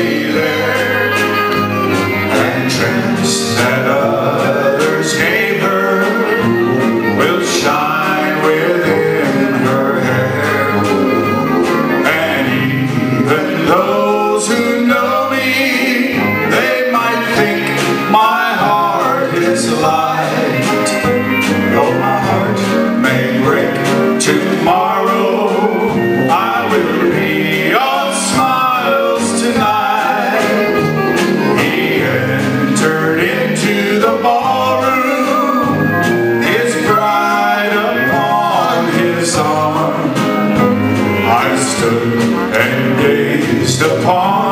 lay there, and trance that others gave her will shine within her hair. And even those who know me, they might think my heart is light. Though my heart may break tomorrow, I will be all smiles tonight. He entered into the ballroom, his bride upon his arm. I stood and gazed upon